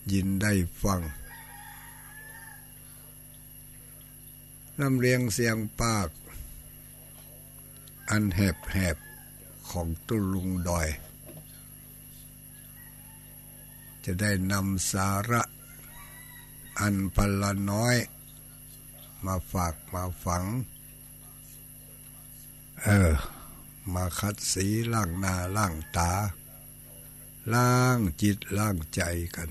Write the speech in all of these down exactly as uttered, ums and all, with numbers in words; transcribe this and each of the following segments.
ยินได้ฟังน้ำเรียงเสียงปากอันแหบแหบของตุลุงดอยจะได้นำสาระอันพละน้อยมาฝากมาฝังเออมาคัดสีล้างหน้าล้างตาล้างจิตล้างใจกัน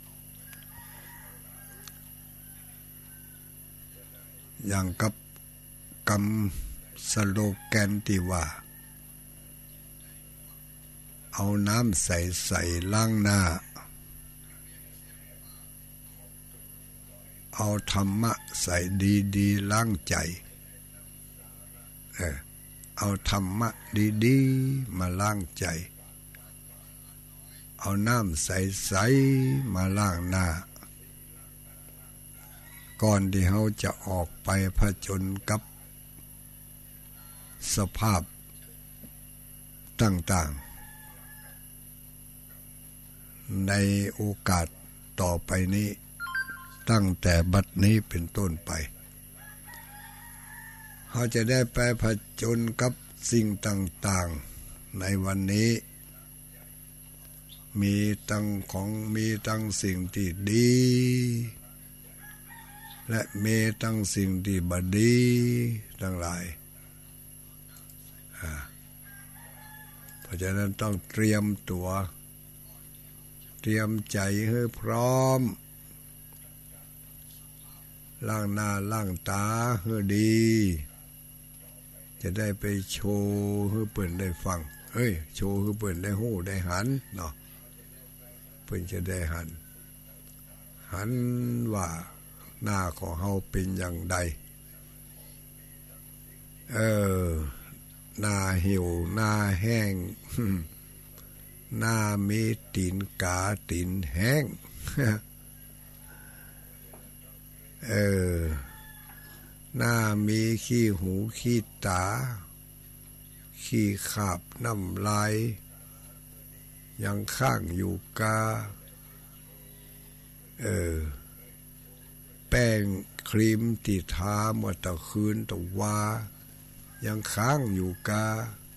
อย่างกับคำสโลแกนที่ว่าเอาน้ำใสใส่ล้างหน้าเอาธรรมะใส่ดีดีล้างใจเออเอาธรรมะดีดีมาล้างใจเอาน้ำใสใสมาล้างหน้าก่อนที่เขาจะออกไปผจญกับสภาพต่างๆในโอกาสต่อไปนี้ตั้งแต่บัดนี้เป็นต้นไปเขาจะได้ไปผจญกับสิ่งต่างๆในวันนี้มีตั้งของมีตั้งสิ่งที่ดีและมีตั้งสิ่งที่บดีทั้งหลายเพราะฉะนั้นต้องเตรียมตัวเตรียมใจให้พร้อมล้างหน้าล้างตาให้ดีจะได้ไปโชว์ให้เปิ่นได้ฟังเฮ้ยโชว์ให้เปิ่นได้หู้ได้หันเนาะเปิ่นจะได้หันหันว่าหน้าของเฮาเป็นอย่างใดเออหน้าหิวหน้าแห้งหน้ามีตีนกาตีนแห้งเออหน้ามีขี้หูขี้ตาขี้ขาบน้ำลายยังข้างอยู่กาเออแป้งครีมติทาเมื่อตะคืนตะวายังค้างอยู่กา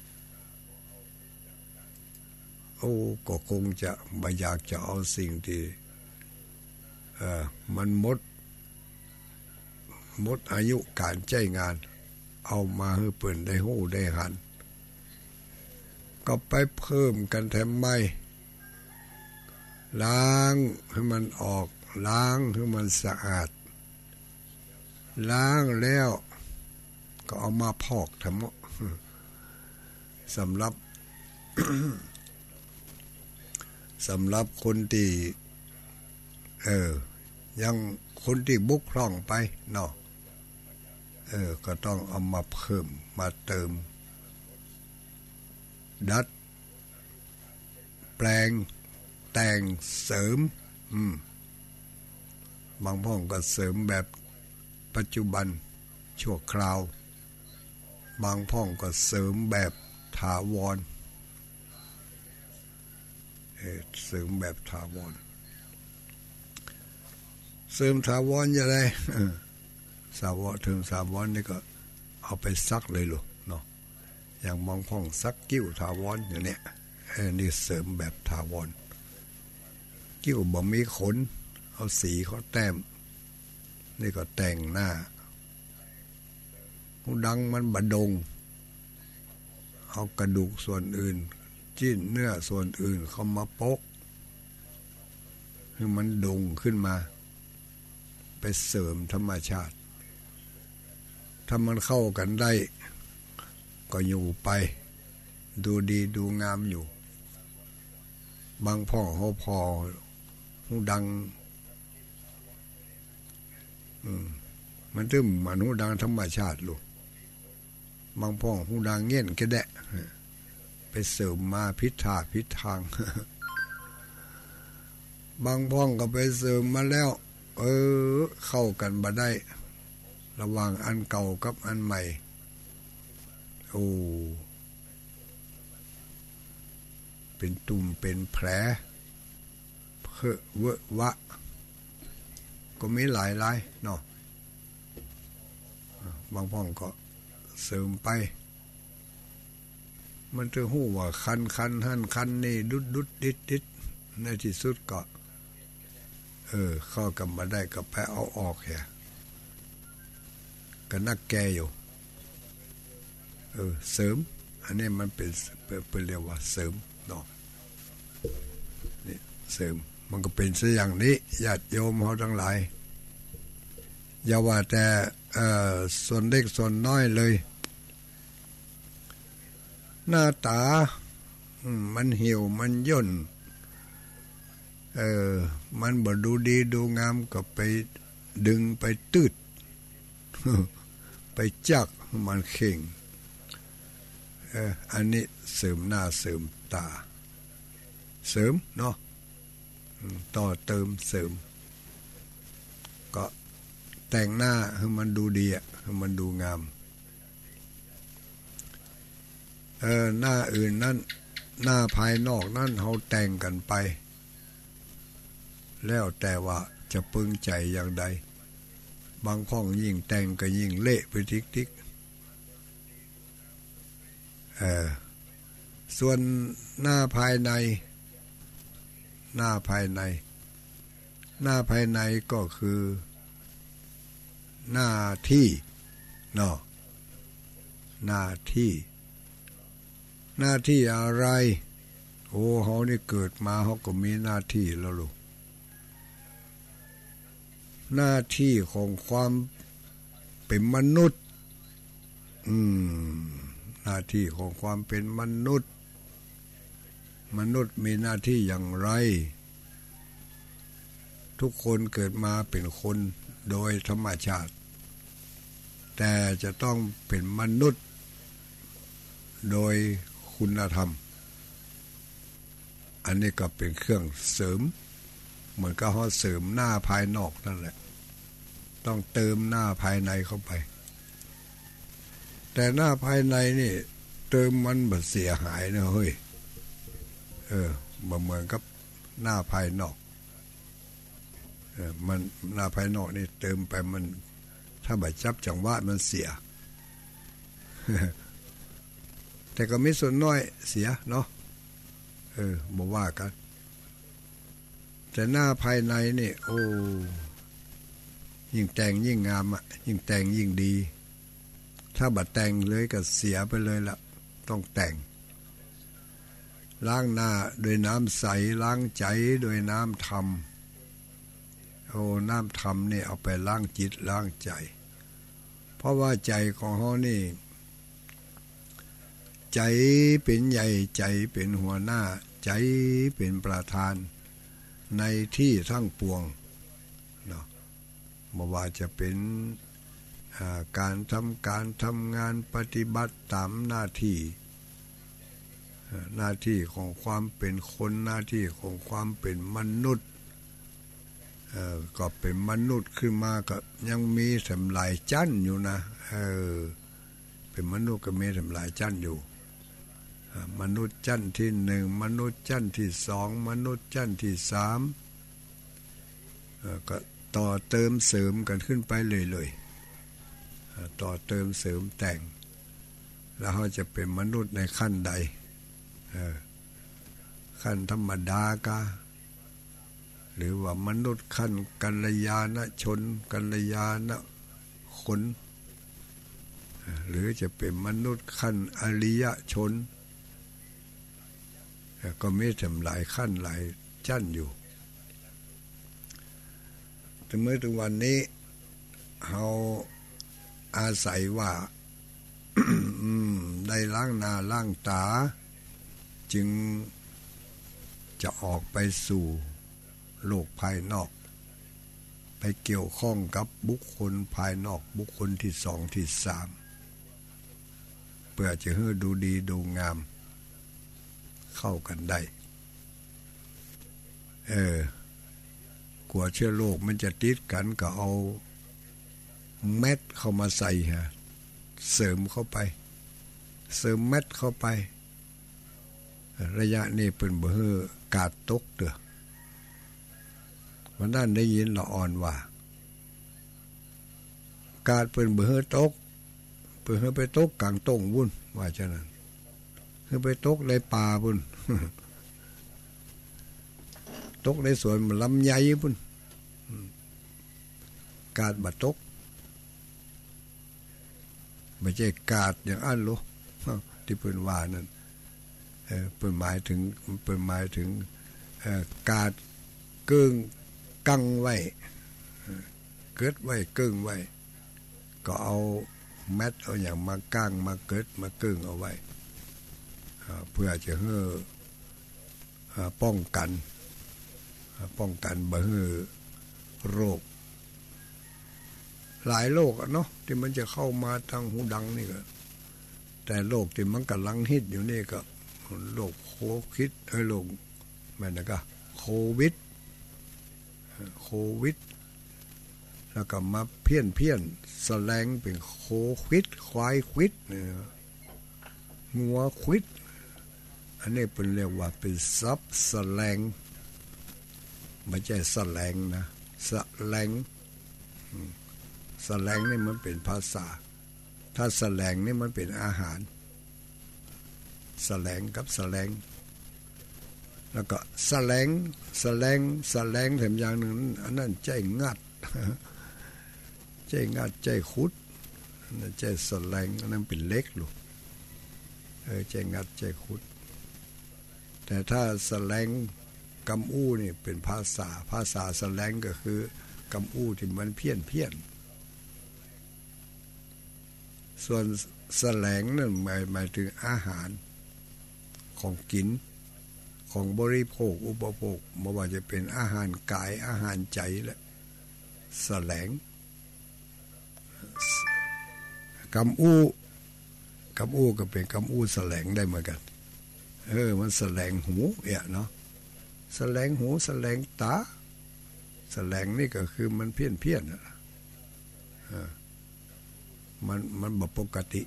โอ้ก็คงจะไม่อยากจะเอาสิ่งที่เออมันหมดหมดอายุการใช้งานเอามาให้เปิ่นได้หู้ได้หันก็ไปเพิ่มกันแถมไม่ล้างให้มันออกล้างให้มันสะอาดล้างแล้วก็เอามาพอกทั้งหมดสำหรับ สำหรับคนที่เออยังคนที่บุกพร่องไปเนาะเออก็ต้องเอามาเพิ่มมาเติมดัดแปลงแต่งเสริมอืมบางพ่องก็เสริมแบบปัจจุบันชั่วคราวบางพ่องก็เสริมแบบถาวรเออเสริมแบบถาวรเสริมถาวรยังไงสาวะถึงสาวรนี่ก็เอาไปซักเลยลูกเนาะอย่างบางพ่องซักกิ้วถาวรอย่างเนี้ยเออนี่เสริมแบบถาวรกิ้วบ่มีขนเอาสีเขาแต้มนี่ก็แต่งหน้าหูดังมันบดงเอากระดูกส่วนอื่นจิ้นเนื้อส่วนอื่นเข้ามาปกให้มันดงขึ้นมาไปเสริมธรรมชาติถ้ามันเข้ากันได้ก็อยู่ไปดูดีดูงามอยู่บางพ่อเขาพอหูดังอืมมันตึ้มมันหูดังธรรมชาติลูกบางพ่อหูดังเงี้ยนแค่แดะไปเสริมมาพิธาพิทาง บางพ่องก็ไปเสริมมาแล้วเออเข้ากันบ่ได้ระหว่างอันเก่ากับอันใหม่โอ้เป็นตุ่มเป็นแผล เเฮเววะก็มีหลายหลายเนาะบางพ่องก็เสริมไปมันจะหู้ว่าคันคันหันคันนี่ดุดดุดดิดดิดในที่สุดก็เออเข้ากันมาได้ก็ไปเอาออกแค่ก็นักแกอยู่เออเสริมอันนี้มันเป็นเป็นเรียกว่าเสริมเนาะนี่เสริมมันก็เป็นซะอย่างนี้ญาติโยมเขาทั้งหลายอย่าว่าแต่เอ่อส่วนเล็กส่วนน้อยเลยหน้าตามันเหี่ยวมันย่นเออมันบ่ดูดีดูงามก็ไปดึงไปตืดไปจักมันเข่งเอออันนี้เสริมหน้าเสริมตาเสริมเนาะต่อเติมเสริมก็แต่งหน้าให้มันดูดีอ่ะให้มันดูงามเออหน้าอื่นนั่นหน้าภายนอกนั่นเขาแต่งกันไปแล้วแต่ว่าจะปึงใจอย่างใดบางข้องยิ่งแต่งก็ยิ่งเละไปทิกๆเออส่วนหน้าภายในหน้าภายในหน้าภายในก็คือหน้าที่เนาะหน้าที่หน้าที่อะไรโอ้เขานี่เกิดมาเขาก็มีหน้าที่แล้วลูกหน้าที่ของความเป็นมนุษย์อืมหน้าที่ของความเป็นมนุษย์มนุษย์มีหน้าที่อย่างไรทุกคนเกิดมาเป็นคนโดยธรรมชาติแต่จะต้องเป็นมนุษย์โดยคุณธรรมอันนี้ก็เป็นเครื่องเสริมเหมือนกับเขาเสริมหน้าภายนอกนั่นแหละต้องเติมหน้าภายในเข้าไปแต่หน้าภายในนี่เติมมันบ่เสียหายนะเฮ้ยเออบ่เหมือนกับหน้าภายนอกเออมันหน้าภายนอกนี่เติมไปมันถ้าบ่จับจังหวะมันเสีย แต่ก็มีส่วนน้อยเสียเนาะเออบ่ว่ากันแต่หน้าภายในนี่โอ้ยิ่งแต่งยิ่งงามอ่ะยิ่งแต่งยิ่งดีถ้าบัดแต่งเลยก็เสียไปเลยละต้องแต่งล้างหน้าด้วยน้ำใสล้างใจด้วยน้ำธรรมโอ้น้ำธรรมนี่เอาไปล้างจิตล้างใจเพราะว่าใจของเฮานี่ใจเป็นใหญ่ใจเป็นหัวหน้าใจเป็นประธานในที่ทั้งปวงเนาะไม่ว่าจะเป็นการทำการทำงานปฏิบัติตามหน้าที่หน้าที่ของความเป็นคนหน้าที่ของความเป็นมนุษย์ก็เป็นมนุษย์ขึ้นมาก็ยังมีสำลายจั่นอยู่นะเออเป็นมนุษย์ก็มีสำลายจั่นอยู่มนุษย์ชั้นที่หนึ่งมนุษย์ชั้นที่สองมนุษย์ชั้นที่สามก็ต่อเติมเสริมกันขึ้นไปเลยๆต่อเติมเสริมแต่งแล้วเขาจะเป็นมนุษย์ในขั้นใดขั้นธรรมดากะหรือว่ามนุษย์ขั้นกัลยาณชนกัลยาณคนหรือจะเป็นมนุษย์ขั้นอริยชนก็มีทำหลายขั้นหลายชั้นอยู่แต่เมื่อถึงวันนี้เราอาศัยว่า ได้ล้างหน้าล้างตาจึงจะออกไปสู่โลกภายนอกไปเกี่ยวข้องกับบุคคลภายนอกบุคคลที่สองที่สามเพื่อจะให้ดูดีดูงามเข้ากันได้เออกลัวเชื้อโรคมันจะติดกันก็เอาเม็ดเข้ามาใส่ฮะเสริมเข้าไปเสริมเม็ดเข้าไประยะนี้เป็นเบอร์กาดตกเด้อวันนั้นได้ยินละอ่อนว่าการเปิ้นเบื่อตกเปิ้นไปตกกลางต้งวุ่นว่าฉะนั้นคือไปตกในป่าพุ่นตกในสวนลำไยพุ่นกาดบาตกไม่ใช่กาดอย่างอันหรอกที่เปิ้นว่านั่นเออเปิ้นหมายถึงเปิ้นหมายถึงเอ่อกาดเกิ้งกังไว้เกิดไว้เกิ้งไว้ก็เอาแมทเอาอย่างมาก้างมาเกิดมาเกิ้งเอาไว้เพื่อจะให้ป้องกันป้องกันบ่ให้โรคหลายโรคเนาะที่มันจะเข้ามาทางหูดังนี่ก็แต่โรคที่มันกำลังฮิตอยู่นี่ก็โรคโควิดเอ้ยโรคแม่นนะก็โควิดโควิดแล้วก็มาเพี้ยนเพี้ยนแสลงเป็นโควิดควายควิดเนี่ยงัวควิดอันนี้เป็นเรียกว่าเป็นซับแสลงไม่ใช่แสลงนะแสลงแสลงนี่มันเป็นภาษาถ้าแสลงนี่มันเป็นอาหารแสลงกับแสลงแล้วก็แสลงแสลงแสลงแถมอย่างหนึ่งอันนั้นใจงัดใจงัดใจขุดใจแสลงอันนั้นเป็นเล็กลูกเออใจงัดใจขุดแต่ถ้าแสลงกำอู้นี่เป็นภาษาภาษาแสลงก็คือกำอู้ที่มันเพี้ยนเพี้ยนส่วนแสลงนั่นหมายหมายถึงอาหารของกินของบริโภคอุปโภคไม่ว่าจะเป็นอาหารกายอาหารใจและแสลงกำอู้กำอู้ก็เป็นกำอู้แสลงได้เหมือนกันเออมันแสลงหูเนี่ยเนาะแสลงหูแสลงตาแสลงนี่ก็คือมันเพี้ยนเพี้ยนนะมันมันแบบปกติ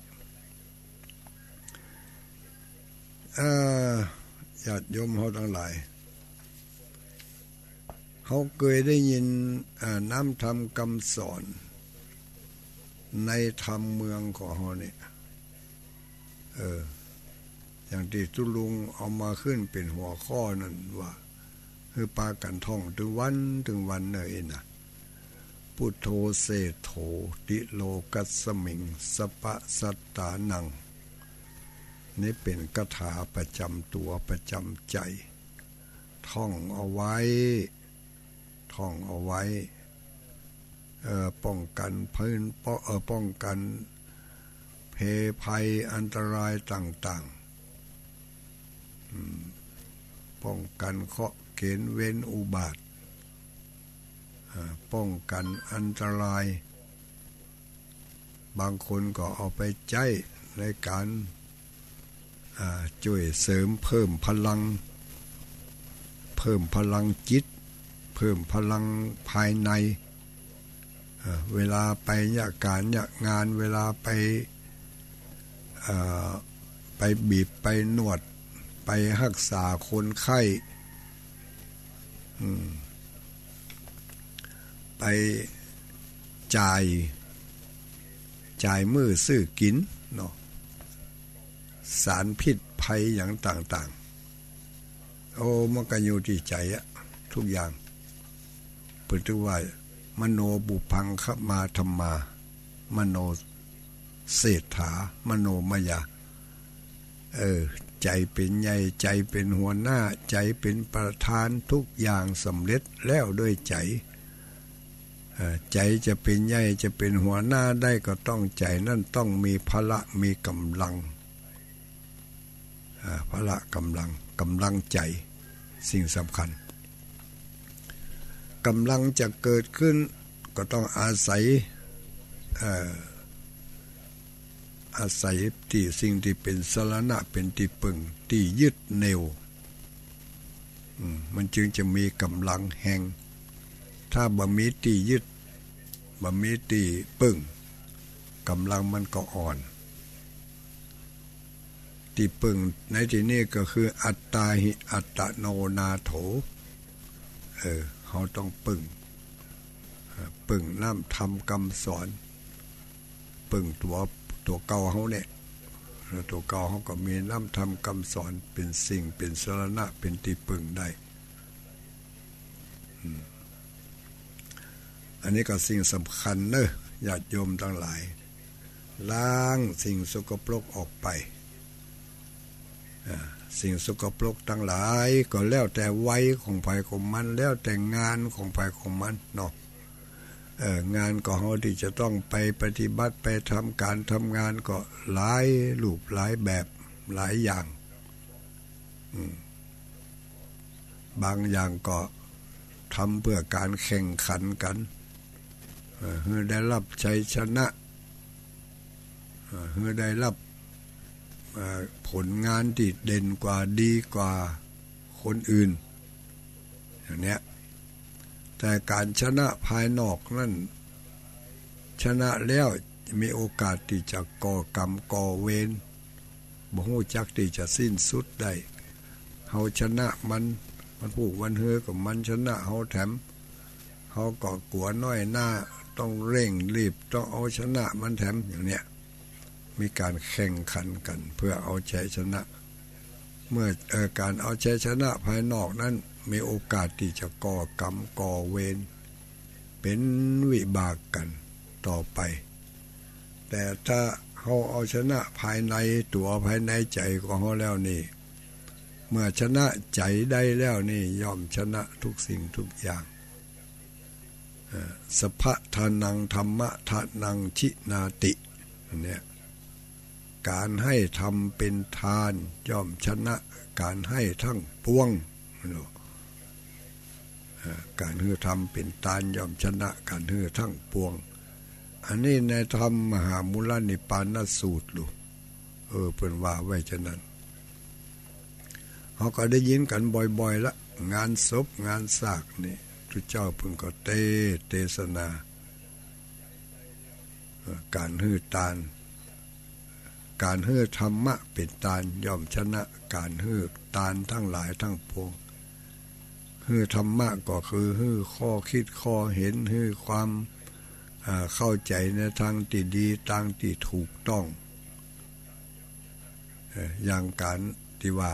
เอ่อญาติโยมเขาทั้งหลายเขาเคยได้ยินน้ำธรรมคำสอนในธรรมเมืองของเขาเนี่ยเอออย่างที่ตุลุงเอามาขึ้นเป็นหัวข้อนั่นว่าคือปากันท่องถึงวันถึงวันเลยนะพุทโธเสโธติโลกัสสมิงสปะสัตตานังนี่เป็นคาถาประจำตัวประจำใจท่องเอาไว้ท่องเอาไว้เอ่อป้องกันพื้นป้องเอ่อป้องกันเพภัยอันตรายต่างๆป้องกันเคราะห์เกณฑ์เว้นอุบัติป้องกันอันตรายบางคนก็เอาไปใช้ในการช่วยเสริมเพิ่มพลังเพิ่มพลังจิตเพิ่มพลังภายในเวลาไปยะการยะงานเวลาไปไปบีบไปนวดไปรักษาคนไข้ไปจ่ายจ่ายมือซื้อกินเนาะสารพิษภัยอย่างต่างๆโอ้มันก็อยู่ที่ใจอะทุกอย่างเปิดตัวว่ามโนบุพังขมาธรรมามโนเศรษฐามโนมยาเออใจเป็นใหญ่ใจเป็นหัวหน้าใจเป็นประธานทุกอย่างสำเร็จแล้วด้วยใจใจจะเป็นใหญ่จะเป็นหัวหน้าได้ก็ต้องใจนั่นต้องมีพละมีกำลังพละกำลังกำลังใจสิ่งสำคัญกำลังจะเกิดขึ้นก็ต้องอาศัยอาศัยที่สิ่งที่เป็นสรณะเป็นที่ปึงที่ยึดเหนี่ยวมันจึงจะมีกำลังแห่งถ้าบ่มีที่ยึดบ่มีที่ปึงกำลังมันก็อ่อนที่ปึงในที่นี้ก็คืออัตตาหิอัตโนนาโถเออเขาต้องปึ่งปึ่งน้ำทำคำสอนปึ่งตัวตัวเก่าเขาเนี่ยตัวเก่าเขาก็มีน้ำทำคำสอนเป็นสิ่งเป็นสรณะเป็นที่ปึ่งได้อันนี้ก็สิ่งสำคัญเนอะญาติโยมทั้งหลายล้างสิ่งสกปรกออกไปสิ่งสกปรกทั้งหลายก็แล้วแต่วัยของไผของมันแล้วแต่งานของไผของมันเนาะเอองานก็เฮาที่จะต้องไปปฏิบัติไปทำการทำงานก็หลายรูปหลายแบบหลายอย่างบางอย่างก็ทำเพื่อการแข่งขันกันเพื่อได้รับชัยชนะเพื่อได้รับผลงานที่เด่นกว่าดีกว่าคนอื่นอย่างเนี้ยแต่การชนะภายนอกนั่นชนะแล้วมีโอกาสที่จะก่อกรรมก่อเวรบ่ฮู้จักที่จะสิ้นสุดได้เฮาชนะมันมันผูกวันเฮือกับมันชนะเฮาแถมเฮาก็กลัวน้อยหน้าต้องเร่งรีบต้องเอาชนะมันแถมอย่างเนี้ยมีการแข่งขันกันเพื่อเอาชัยชนะเมื่อเอ่อการเอาชัยชนะภายนอกนั้นมีโอกาสที่จะก่อกรรมก่อเวรเป็นวิบากกันต่อไปแต่ถ้าเขาเอาชนะภายในตัวภายในใจของเขาแล้วนี่เมื่อชนะใจได้แล้วนี่ย่อมชนะทุกสิ่งทุกอย่างสัพพะทานังธรรมะทานังชินาติเนี่ยการให้ทำเป็นทานย่อมชนะการให้ทั้งปวงการให้ทำเป็นทานย่อมชนะการให้ทั้งปวงอันนี้ในธรรมมหามุลนิปานสูตรลูกเออเพิ่นว่าไว้ฉะนั้นเขาก็ได้ยินกันบ่อยๆละงานศพงานสากนี่ทุกเจ้าเพิ่นก็เตเทศนาการให้ทานการให้ธรรมะเป็นทานย่อมชนะการให้ทานทั้งหลายทั้งปวงให้ธรรมะก็คือให้ข้อคิดข้อเห็นให้ความเข้าใจในทางที่ดีทางที่ถูกต้องอย่างการที่ว่า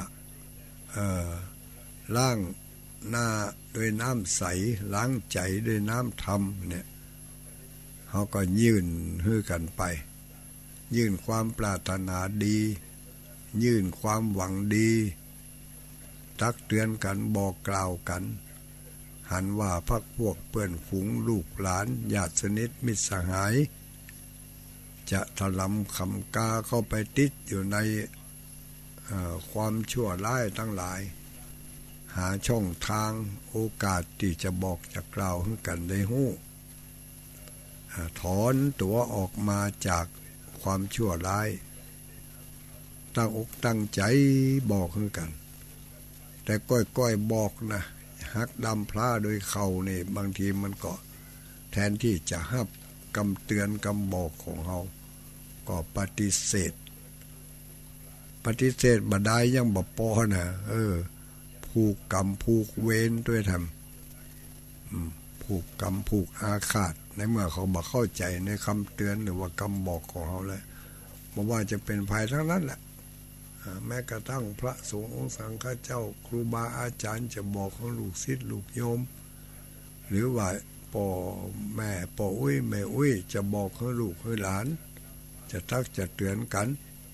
ล้างหน้าด้วยน้ำใสล้างใจด้วยน้ำธรรมเนี่ยเขาก็ยื่นให้กันไปยื่นความปรารถนาดียื่นความหวังดีตักเตือนกันบอกกล่าวกันหันว่าพักพวกเพื่อนฝูงลูกหลานญาติสนิทมิตรสหายจะถลำคำกาเข้าไปติดอยู่ในความชั่วร้ายทั้งหลายหาช่องทางโอกาสที่จะบอกจะกล่าวให้กันได้ฮู้ถอนตัวออกมาจากความชั่วร้ายตั้งอกตั้งใจบอกให้กันแต่ก้อยๆบอกนะหักดำพลาโดยเขานี่บางทีมันก็แทนที่จะฮับคำเตือนคำบอกของเขาก็ปฏิเสธปฏิเสธบ่ได้ยังบ่พอนะเออผูกกรรมผูกเวรด้วยทำผูกกรรมผูกอาฆาตในเมื่อเขาบ่เข้าใจในคำเตือนหรือว่าคำบอกของเขาแล้วบ่ว่าจะเป็นภัยทั้งนั้นแหละแม้กระทั่งพระสงฆ์องค์สังฆเจ้าครูบาอาจารย์จะบอกของลูกศิษย์ลูกโยมหรือว่าพ่อแม่พ่ออุ้ยแม่อุ้ยจะบอกให้ลูกให้หลานจะทักจะเตือนกัน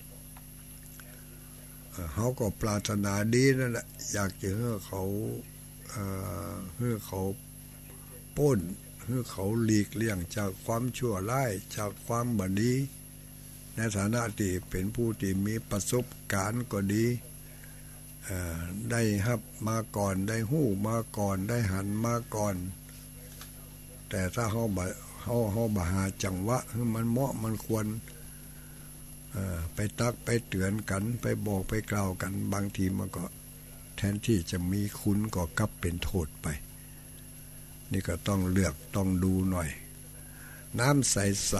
เขาก็ปรารถนาดีนั่นแหละอยากจะให้เขาให้เขาพ้นให้เขาหลีกเลี่ยงจากความชั่วร้ายจากความบดีในฐานะที่เป็นผู้ที่มีประสบการณ์ก็ดีได้ฮับมาก่อนได้หู้มาก่อนได้หันมาก่อนแต่ถ้าเขาบ่เขาเขาบ่หาจังหวะให้มันเหมาะมันควรไปตักไปเตือนกันไปบอกไปกล่าวกันบางทีมันก็แทนที่จะมีคุณก็กลับเป็นโทษไปนี่ก็ต้องเลือกต้องดูหน่อยน้ำใส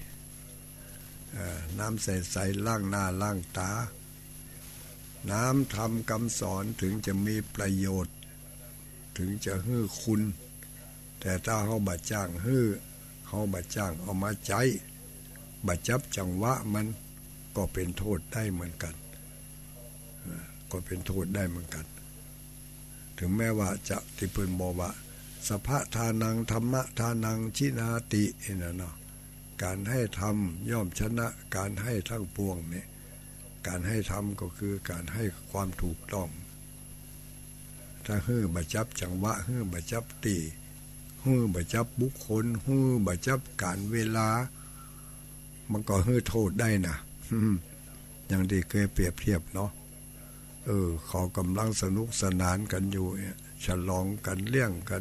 ๆน้ำใสๆล้างหน้าล้างตาน้ำทำคำสอนถึงจะมีประโยชน์ถึงจะให้คุณแต่ถ้าเขาบัดจ้างฮื้อเขาบัดจ้างเอามาใจบัดจับจังหวะมันก็เป็นโทษได้เหมือนกันก็เป็นโทษได้เหมือนกันถึงแม้ว่าจะที่เพิ่นบอกว่าสภะทานังธรรมะทานังชินาตินั่นเนาะการให้ธรรมย่อมชนะการให้ทั้งปวงเนี่ยการให้ธรรมก็คือการให้ความถูกต้องถ้าฮื้อบัดจับจังหวะฮื้อบัดจับตีฮื้อบัดจับบุคคลฮื้อบัดจับการเวลามันก็ฮื้อโทษได้นะอย่างที่เคยเปรียบเทียบเนาะเออเขากำลังสนุกสนานกันอยู่เนี่ยฉลองกันเลี้ยงกัน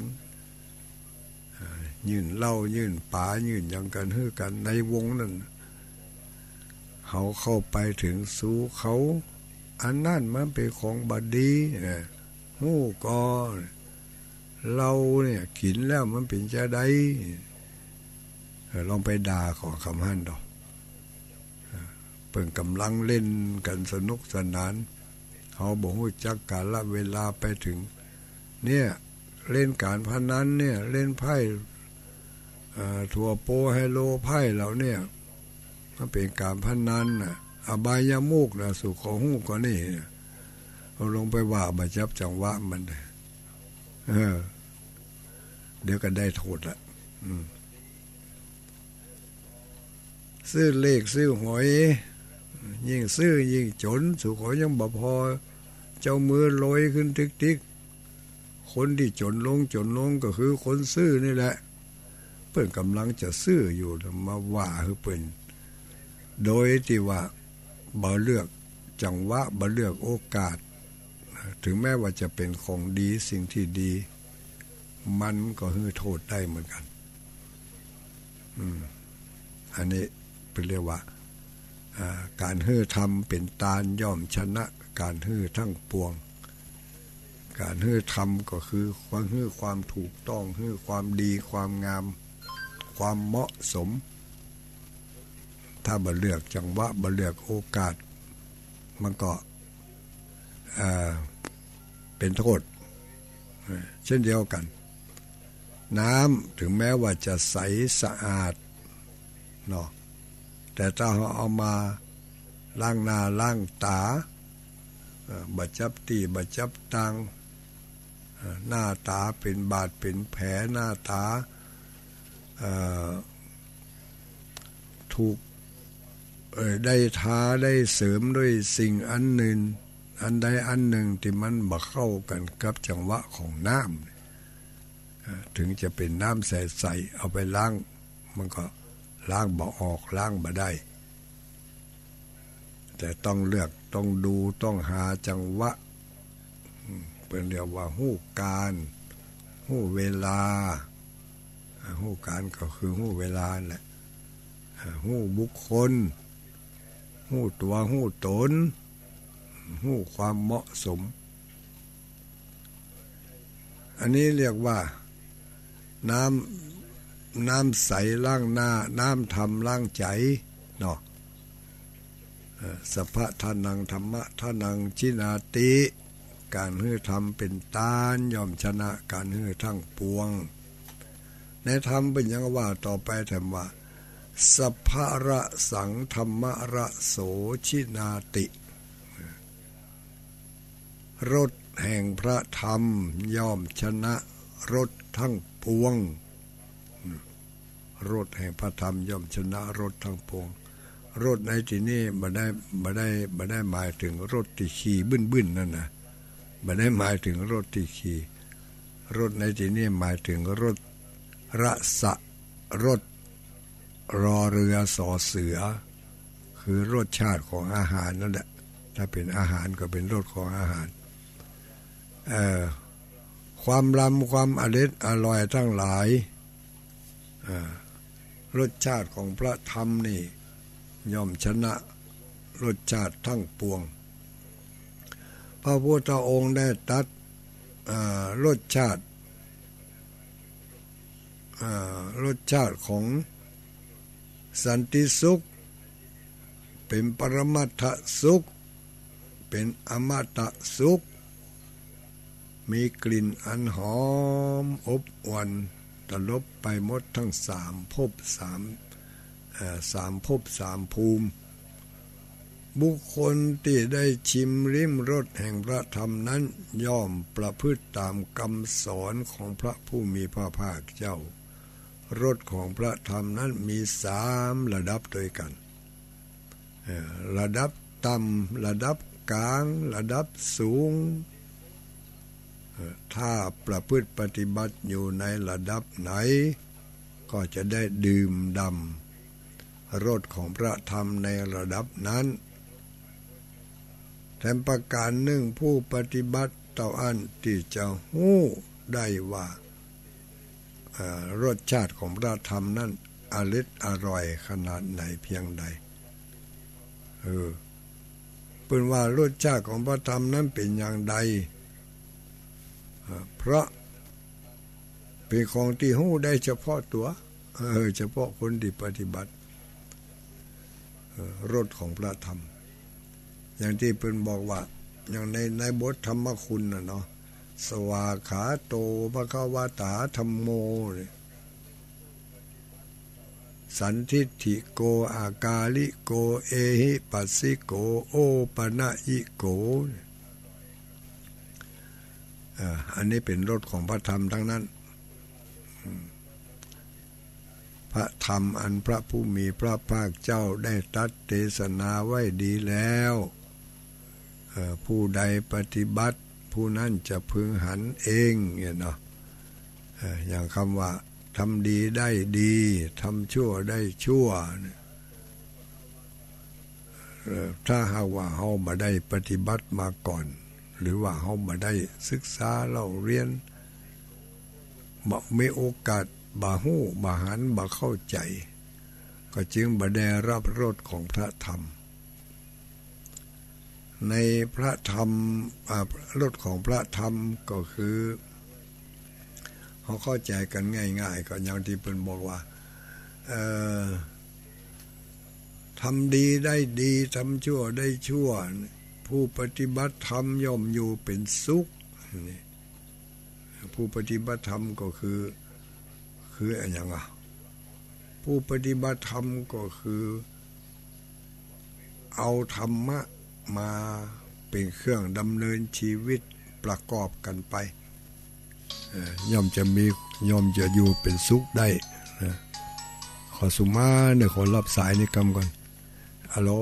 ยื่นเหล้ายื่นป๋ายื่นยังกันฮื้อกันในวงนั้นเขาเข้าไปถึงสู่เขาอันนั้นมันเป็นของบดีหู้ก็เราเนี่ยกินแล้วมันเป็นจะได้ลองไปด่าของคำหั่นดอกเปิ่งกำลังเล่นกันสนุกสนานเขาบอกว่าจักกาลเวลาไปถึงเนี่ยเล่นการพนันเนี่ยเล่นไพ่ถั่วโปไฮโลไพ่เราเนี่ยมันเป็นการพนันน่ะอบายามุกนะสุขหูก็นี่เอาลงไปว่าบัดจับจังหวะมันเออเดี๋ยวก็ได้โทษละซื้อเลขซื้อหวยยิ่งซื้อยิ่งจนสุขยังบ่พอเจ้ามือลอยขึ้นติ๊กๆคนที่จนลงจนลงก็คือคนซื้อนี่แหละเพิ่นกำลังจะซื้ออยู่มาว่าคือเพิ่นโดยที่ว่าบ่เลือกจังหวะบ่เลือกโอกาสถึงแม้ว่าจะเป็นของดีสิ่งที่ดีมันก็ฮื้อโทษได้เหมือนกันอืมอันนี้เป็นเรียกว่าการฮื้อทำเป็นตาลย่อมชนะการฮื้อทั้งปวงการฮื้อทำก็คือความฮื้อความถูกต้องฮื้อความดีความงามความเหมาะสมถ้าบ่เลือกจังหวะบ่เลือกโอกาสมันก็เป็นโทษเช่นเดียวกันน้ำถึงแม้ว่าจะใสสะอาดเนาะแต่ถ้าเราเอามาล้างหน้าล้างตาบัดจับตีบัดจับตังหน้าตาเป็นบาดเป็นแผลหน้าตาถูกได้ทาได้เสริมด้วยสิ่งอันหนึ่งอันใดอันหนึ่งที่มันบ่เข้ากันกับจังหวะของน้ำถึงจะเป็นน้ำใสๆเอาไปล้างมันก็ล้างบ่ออกล้างบ่ได้แต่ต้องเลือกต้องดูต้องหาจังหวะเป็นเรียกว่าฮู้การฮู้เวลาฮู้การก็คือฮู้เวลาแหละฮู้บุคคลฮู้ตัวฮู้ตนฮู้ความเหมาะสมอันนี้เรียกว่าน้ำน้ำใสล้างหน้าน้ำทำล้างใจเนาะสัพพะทานังธรรมะทานังชินาติการฮื้อธรรมเป็นตาลย่อมชนะการฮื้อทั้งปวงในธรรมเป็นอย่างว่าต่อไปถามว่าสัพพะระสังธรรมะระโสชินาติรสแห่งพระธรรมย่อมชนะรสทั้งปวงรสแห่งพระธรรมย่อมชนะรสทั้งปวงรสในที่นี้บ่ได้บ่ได้บ่ได้หมายถึงรสที่ขี่บึ้นๆนั่นนะบ่ได้หมายถึงรสที่ขี่รสในที่นี้หมายถึงรสรสะรสรอเรือสอเสือคือรสชาติของอาหารนั่นแหละถ้าเป็นอาหารก็เป็นรสของอาหารเอ่อความล้ำความอร่อยอร่อยทั้งหลายเอ่อรสชาติของพระธรรมนี่ย่อมชนะรสชาติทั้งปวงพระพุทธองค์ได้ตรัสรสชาติรสชาติของสันติสุขเป็นปรมัตถสุขเป็นอมตะสุขมีกลิ่นอันหอมอบอวลตลบไปหมดทั้งสามภพสามสามภพสามภูมิบุคคลที่ได้ชิมริมรสแห่งพระธรรมนั้นย่อมประพฤติตามคำสอนของพระผู้มีพระภาคเจ้ารสของพระธรรมนั้นมีสามระดับด้วยกันระดับต่ำระดับกลางระดับสูงถ้าประพฤติปฏิบัติอยู่ในระดับไหนก็จะได้ดื่มด่ำรสของพระธรรมในระดับนั้นแถมประการหนึ่งผู้ปฏิบัติเต่าอันที่จะหู้ได้ว่ารสชาติของพระธรรมนั้นอร่อยอร่อยขนาดไหนเพียงใดเออเป็นว่ารสชาติของพระธรรมนั้นเป็นอย่างใดเพราะเป็นของที่หู้ได้เฉพาะตัวเออเฉพาะคนที่ปฏิบัติรสของพระธรรมอย่างที่เพิ่นบอกว่าอย่างในในบทธรรมคุณน่ะเนาะสวาขาโตภควตาธัมโมสันทิฏฐิโกอากาลิโกเอหิปัสสิโกโอปนะยิโกอันนี้เป็นรสของพระธรรมทั้งนั้นพระธรรมอันพระผู้มีพระภาคเจ้าได้ตรัสเทศนาไว้ดีแล้วผู้ใดปฏิบัติผู้นั้นจะพึงหันเองเนี่ยเนาะอย่างคำว่าทำดีได้ดีทำชั่วได้ชั่วถ้าหากว่าเขามาได้ปฏิบัติมาก่อนหรือว่าเขามาได้ศึกษาเราเรียนบ่มีโอกาสบ่ฮู้บ่หันบ่เข้าใจก็จึงบ่ได้รับรสของพระธรรมในพระธรรมรสของพระธรรมก็คือเขาเข้าใจกันง่ายๆก็อย่างที่เพิ่นบอกว่าเอ่อทำดีได้ดีทำชั่วได้ชั่วผู้ปฏิบัติธรรมย่อมอยู่เป็นสุขผู้ปฏิบัติธรรมก็คือคืออะไรอย่างอ่ะผู้ปฏิบัติธรรมก็คือเอาธรรมะมาเป็นเครื่องดำเนินชีวิตประกอบกันไปย่อมจะมีย่อมจะอยู่เป็นสุขได้ขอสุมาเนี่ยขอรับสายในกรรมก่อนฮัลโหล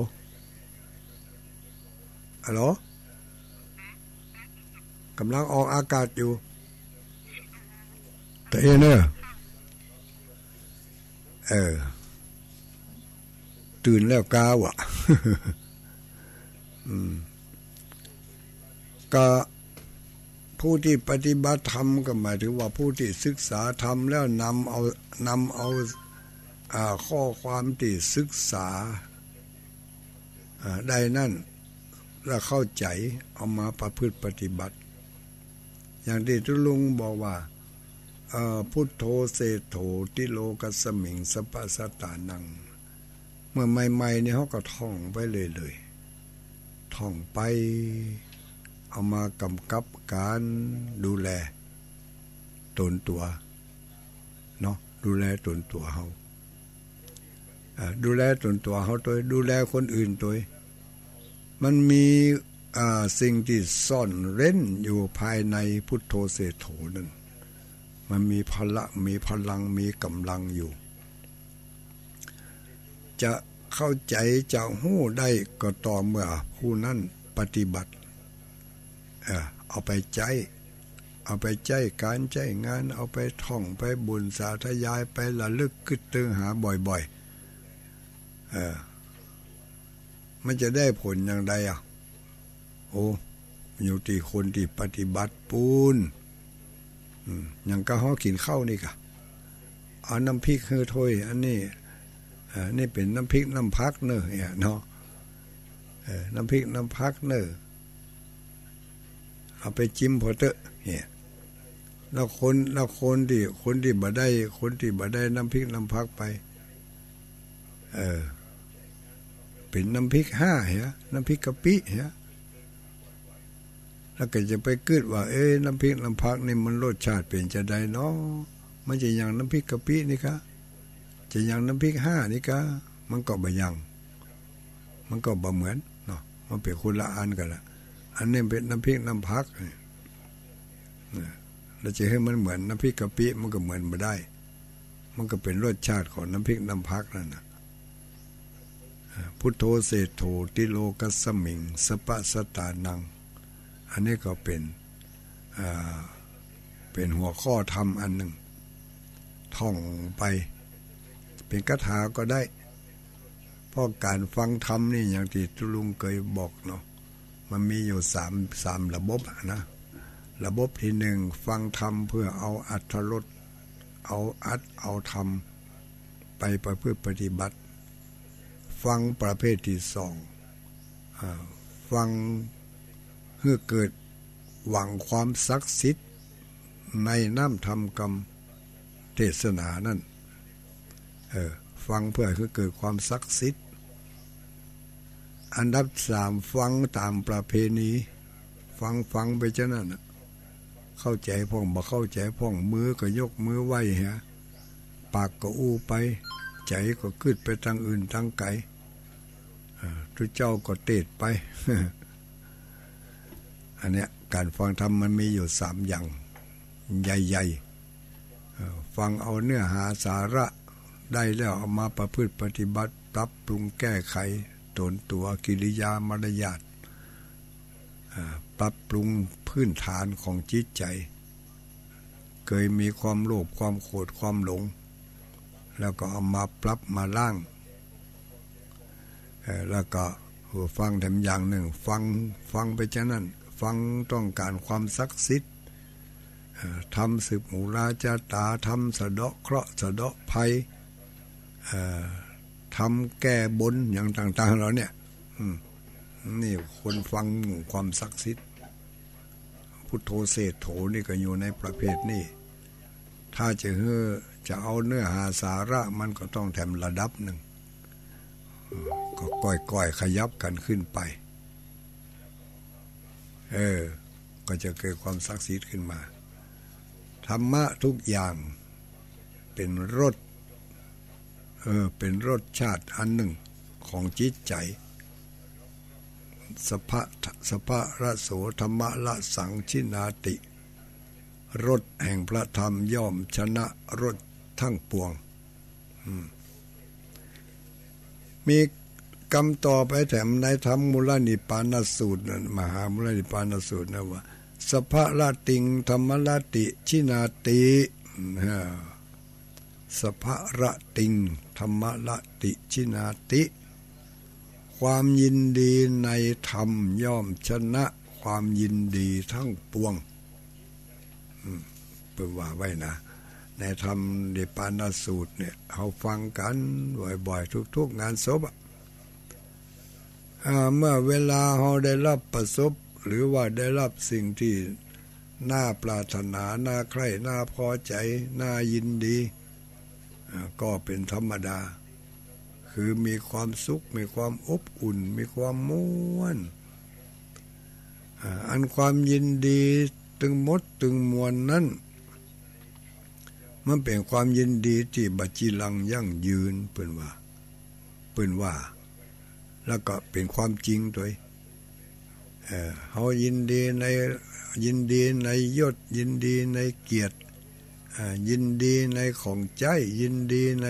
ฮัลโหลกำลังออกอากาศอยู่แต่เอเนอเออตื่นแล้วกาวะอืมก็ผู้ที่ปฏิบัติธรรมก็หมายถึงว่าผู้ที่ศึกษาธรรมแล้วนำเอานำเอาข้อความที่ศึกษาได้นั่นแล้วเข้าใจเอามาประพฤติปฏิบัติอย่างที่ทุลุงบอกว่าพุทโธเสโธติโลกัสสมิงสัพพสัตตานังเมื่อใหม่ๆเนี่ยเขาก็ท่องไปเลยเลยท่องไปเอามากำกับการดูแลตนตัวเนาะดูแลตนตัวเขาดูแลตนตัวเขาตัวดูแลคนอื่นตัวมันมีสิ่งที่ซ่อนเร้นอยู่ภายในพุทโธเสโธนั่นมันมีพละมีพลังมีกำลังอยู่จะเข้าใจจะหู้ได้ก็ต่อเมื่อผู้นั้นปฏิบัติเออเอาไปใจเอาไปใจการใจงานเอาไปท่องไปบุญสาธยายไประลึกคิดตึงหาบ่อยๆเออมันจะได้ผลอย่างไรอ่ะโอ้อยู่ที่คนที่ปฏิบัติปูนอย่างก็ห่อกินข้าวนี่กะเอาน้ำพริกเฮือถ้วยอันนี้อันนี้เป็นน้ำพริกน้ำพักเนอะเนี่ยเนาะน้ำพริกน้ำพักเนอะเอาไปจิ้มพอเตอะเนี่ยแล้วคนแล้วคนที่คนที่บ่ได้คนที่บ่ได้น้ำพริกน้ำพักไปเออเป็นน้ำพริกห้าเหรอน้ำพริกกะปิเหรอแล้วก็จะไปกึดว่าเอ้น้ำพริกน้ำพักนี่มันรสชาติเป็นจะได้เนาะมันจะยังน้ำพริกกะปินี่คะจะยังน้ำพริกห้านี่คะมันก็บ่ยังมันก็บ่เหมือนเนาะมันเป็นคนละอันกันละอันนี้เป็นน้ำพริกน้ำพักเนี่ยเราจะให้มันเหมือนน้ำพริกกะปิมันก็เหมือนไม่ได้มันก็เป็นรสชาติของน้ำพริกน้ำพักนั่นนะพุทโธเศธโธติโลกัสสมิงสปะสตานังอันนี้ก็เป็นเป็นหัวข้อธรรมอันหนึ่งท่องไปเป็นคาถาก็ได้เพราะการฟังธรรมนี่อย่างที่ทุลุงเคยบอกเนาะมันมีอยู่สามสามระบบนะระบบที่หนึ่งฟังธรรมเพื่อเอาอรรถรสเอาอัดเอาธรรมไปประพฤติปฏิบัติฟังประเภทที่สองฟังเพื่อเกิดหวังความศักดิ์สิทธิ์ในน้ำธรรมกรรมเทศนานั่นเออฟังเพื่อให้เกิดความศักดิ์สิทธิ์อันดับสามฟังตามประเพณีฟังฟังไปเจ้านั่นเข้าใจพ่องบ่เข้าใจพ่องมือก็ยกมือไหวฮะปากก็อู้ไปใจก็ขึ้นไปทางอื่นทางไกลทุกเจ้าก็เตดไปอันเนี้ยการฟังธรรมมันมีอยู่สามอย่างใหญ่ๆฟังเอาเนื้อหาสาระได้แล้วเอามาประพฤติปฏิบัติปรับปรุงแก้ไขตนตัวกิริยามารยาทปรับปรุงพื้นฐานของจิตใจเคยมีความโลภความโกรธความหลงแล้วก็เอามาปรับมาล้างแล้วก็ฟังแถมอย่างหนึ่งฟังฟังไปจากนั้นฟังต้องการความศักดิ์สิทธิ์ทำสืบหูราจาตาทำสะเดาะเคราะห์สะเดาะภัยทำแก้บนอย่างต่างๆเราเนี่ยนี่คนฟังความศักดิ์สิทธิ์พุทโธเศธโธนี่ก็อยู่ในประเภทนี้ถ้าจะเฮ้อจะเอาเนื้อหาสาระมันก็ต้องแถมระดับหนึ่งก็ก่อยๆขยับกันขึ้นไปเออก็จะเกิดความศักดิ์สิทธิ์ขึ้นมาธรรมะทุกอย่างเป็นรสเออเป็นรสชาติอันหนึ่งของจิตใจสภะสภะระโสธรรมะละสังชินาติรสแห่งพระธรรมย่อมชนะรสทั้งปวงมีคำต่อไปแถมในธรรมมูลนิพพานสูตรนั้นมหามูลนิพพานสูตรนะว่าสภะละติงธรรมละติชินาติสภะระติงธรรมละติชินาติความยินดีในธรรมย่อมชนะความยินดีทั้งปวงเปิดว่าไว้นะในธรรมเดปานาสูตรเนี่ยเขาฟังกันบ่อยๆทุกๆงานศพเมื่อเวลาเขาได้รับประสบหรือว่าได้รับสิ่งที่น่าปรารถนาน่าใคร่น่าพอใจน่ายินดีก็เป็นธรรมดาคือมีความสุขมีความอบอุ่นมีความม่วนอันความยินดีตึงมดตึงมวลนั้นมันเป็นความยินดีที่บัจิลังยั่งยืนเปิ้นว่าเปิ้นว่าแล้วก็เป็นความจริงด้วยเออเฮายินดีในยินดีในยศยินดีในเกียรติยินดีในของใจยินดีใน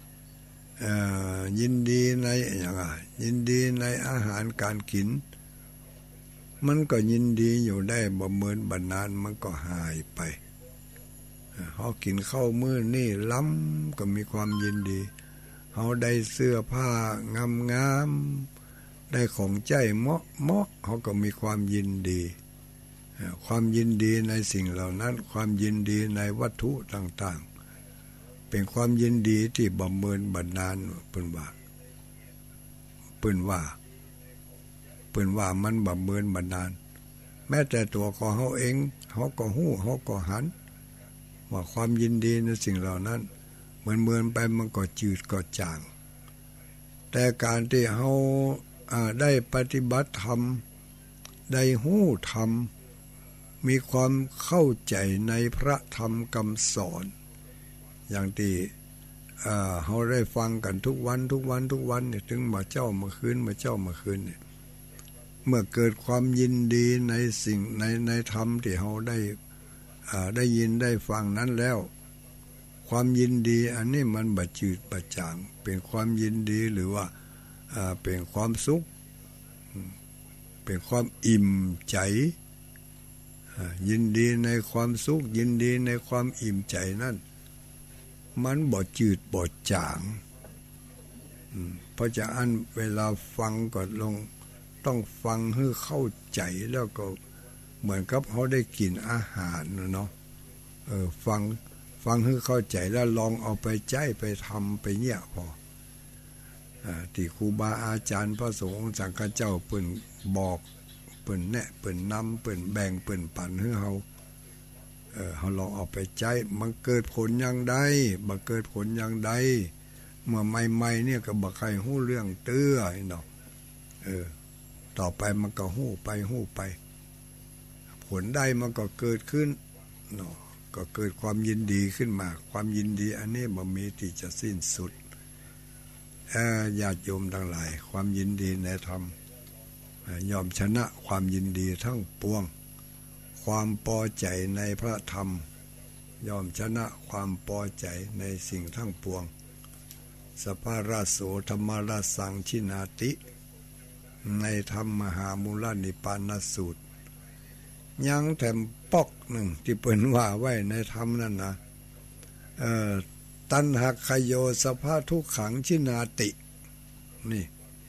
ยินดีในอย่างไรยินดีในอาหารการกินมันก็ยินดีอยู่ได้บ่เมินบัดนานมันก็หายไปเขากินข้าวมื้อนี่ล้ำก็มีความยินดีเขาได้เสื้อผ้างามงามได้ของใจเหมาะเหมาะเขาก็มีความยินดีความยินดีในสิ่งเหล่านั้นความยินดีในวัตถุต่างๆเป็นความยินดีที่บ่เมินบัดนานเปิ้นว่าเปิ้นว่าเปิ้นว่ามันบ่เมินบัดนานแม้แต่ตัวของเขาเองเขาก็ฮู้เขาก็หันว่าความยินดีในสิ่งเหล่านั้นเหมือนเมินไปมันก็จืดก็จางแต่การที่เขาได้ปฏิบัติธรรมได้ฮู้ธรรมมีความเข้าใจในพระธรรมคำสอนอย่างที่เขาได้ฟังกันทุกวันทุกวันทุกวันเนี่ยถึงมาเจ้ามาคืนมาเจ้ามาคืนเนี่ยเมื่อเกิดความยินดีในสิ่งในในธรรมที่เขาได้ได้ยินได้ฟังนั้นแล้วความยินดีอันนี้มันบดจืดบดจางเป็นความยินดีหรือว่าเป็นความสุขเป็นความอิ่มใจยินดีในความสุขยินดีในความอิ่มใจนั่นมันบ่จืดบ่จางเพราะจะอันเวลาฟังก็ลงต้องฟังให้เข้าใจแล้วก็เหมือนกับเขาได้กินอาหารเนาะเออฟังฟังให้เข้าใจแล้วลองเอาไปใจไปทำไปเนี่ยพอที่ครูบาอาจารย์พระสงฆ์สังฆเจ้าเปิ่นบอกเปิ่นแนะเปิ่นนำเปิ่นแบ่งเปิ่นปันให้เขาเออเขาลองเอาไปใจมันเกิดผลอย่างใดบ่เกิดผลอย่างใดเมื่อใหม่ๆเนี่ยก็บ่ใครฮู้เรื่องเตื้อเนาะเออต่อไปมันก็ฮู้ไปฮู้ไปผลได้มันก็เกิดขึ้นเนาะก็เกิดความยินดีขึ้นมาความยินดีอันนี้บ่มีที่จะสิ้นสุดเอ่อญาติโยมทั้งหลายความยินดีในธรรมยอมชนะความยินดีทั้งปวงความพอใจในพระธรรมยอมชนะความพอใจในสิ่งทั้งปวงสัพพะราโสธรรมราสังชินาติในธรรมมหามูลนิพพานสูตรยังแถมปอกหนึ่งที่เปิ่นว่าไว้ในธรรมนั่นนะเอ่อตัณหะขโยสัพพะทุกขังชินาตินี่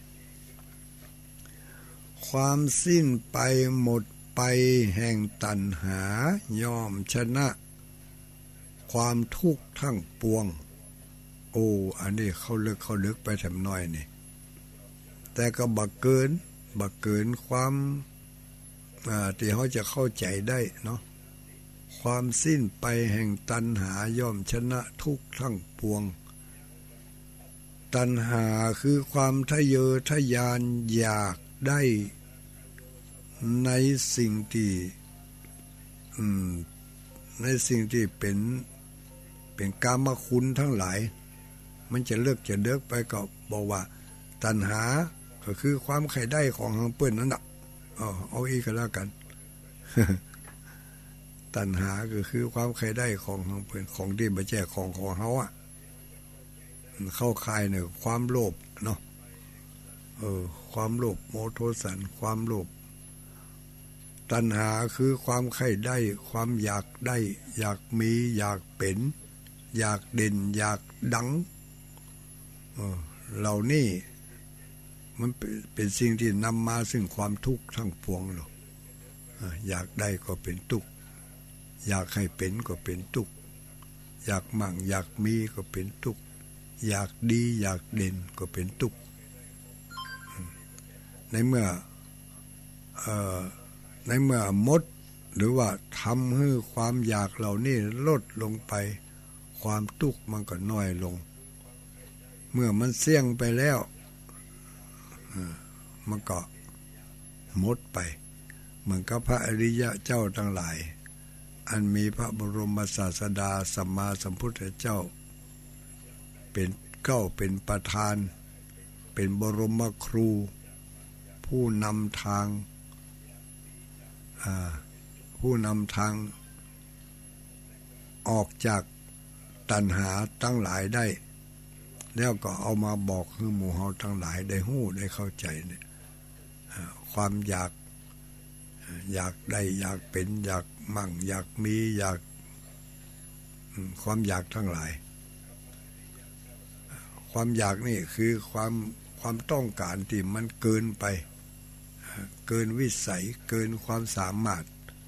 ความสิ้นไปหมดไปแห่งตัณหายอมชนะความทุกข์ทั้งปวงโอ้อันนี้เขาลึกเขาลึกไปแถมน้อยนี่แต่ก็บักเกินบักเกินความที่เขาจะเข้าใจได้เนาะความสิ้นไปแห่งตัณหาย่อมชนะทุกข์ทั้งปวงตัณหาคือความทะเยอทะยานอยากได้ในสิ่งที่อืมในสิ่งที่เป็นเป็นกามคุณทั้งหลายมันจะเลิกจะเลิกไปก็บอกว่าตัณหาก็คือความใคร่ได้ของทางเปิ้นนั่นน่ะอ๋อเอาอีกก็แล้วกัน ตัณหาก็คือความใคร่ได้ของทางเปิ้นของที่บ่ใช่ของของเฮาอ่ะเข้าข่ายเนี่ยความโลภเนาะเออความโลภโมโทสันความโลภตัณหาคือความใคร่ได้ความอยากได้อยากมีอยากเป็นอยากเด่นอยากดังเออเหล่านี้มันเป็นสิ่งที่นำมาซึ่งความทุกข์ทั้งปวงหรอกอยากได้ก็เป็นทุกข์อยากให้เป็นก็เป็นทุกข์อยากมั่งอยากมีก็เป็นทุกข์อยากดีอยากเด่นก็เป็นทุกข์ในเมื่อเอ่อในเมื่อมดหรือว่าทำให้ความอยากเหล่านี้ลดลงไปความทุกข์มันก็น้อยลงเมื่อมันเสี่ยงไปแล้วมันก็หมดไปเหมือนกับพระอริยะเจ้าทั้งหลายอันมีพระบรมศาสดาสัมมาสัมพุทธเจ้าเป็นเก้าเป็นประธานเป็นบรมครูผู้นำทางผู้นำทางออกจากตัณหาทั้งหลายได้แล้วก็เอามาบอกให้หมู่เฮาทั้งหลายได้ฮู้ได้เข้าใจเนี่ยความอยากอยากได้อยากเป็นอยากมั่งอยากมีอยากความอยากทั้งหลายความอยากนี่คือความความต้องการที่มันเกินไปเกินวิสัยเกินความสามารถ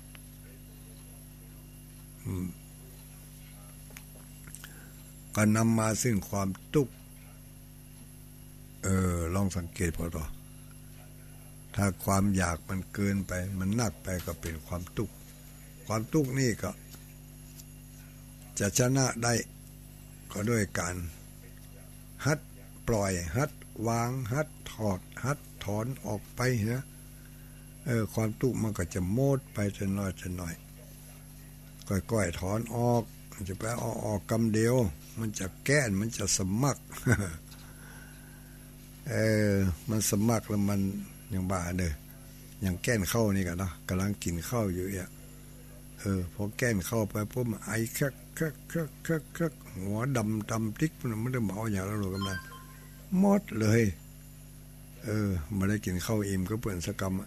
ก็นำมาซึ่งความทุกข์เออลองสังเกตพอต่อถ้าความอยากมันเกินไปมันหนักไปก็เป็นความทุกข์ความทุกข์นี่ก็จะชนะได้ก็ด้วยการหัดปล่อยหัดวางหัดถอดหัดถอนออกไปฮะเออความทุกข์มันก็จะโมดไปจะน้อยจะน้อยค่อยๆถอนออกจะไปเอาออกกำเดียวมันจะแก้นมันจะสมัก เออมันสมักแล้วมันยังบ้าเด้อยังแก้นเข้านี่กันเนาะกำลังกินข้าวอยู่อ่ะเออพอแก้นเข้าไปปุ๊บไอคักคักคักคักคักหัวดำดำติ๊กมันไม่ได้เมาอย่างนั้นหรอกกำนันหมดเลยเออไม่ได้กินข้าวอิ่มก็เปลี่ยนสกรรม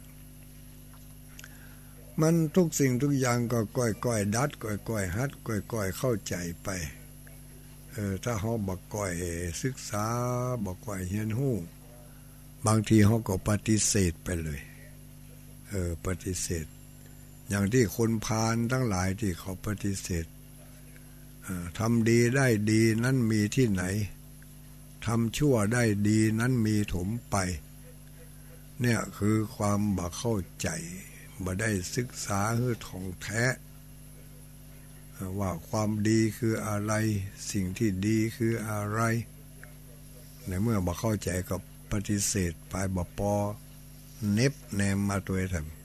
มันทุกสิ่งทุกอย่างก็ก้อยก้อยดัดก้อยก้อยฮัดก้อยก้อยเข้าใจไปเออถ้าเขาบอกก้อยศึกษาบอกก้อยเฮียนหู้บางทีเขาก็ปฏิเสธไปเลยเออปฏิเสธอย่างที่คนพาลทั้งหลายที่เขาปฏิเสธทำดีได้ดีนั้นมีที่ไหนทำชั่วได้ดีนั้นมีถมไปเนี่ยคือความบ่เข้าใจบ่ได้ศึกษาคือท่องแท้ว่าความดีคืออะไรสิ่งที่ดีคืออะไรในเมื่อบ่เข้าใจก็ปฏิเสธไปบ่ปอเน็บแนมมาตัวทำ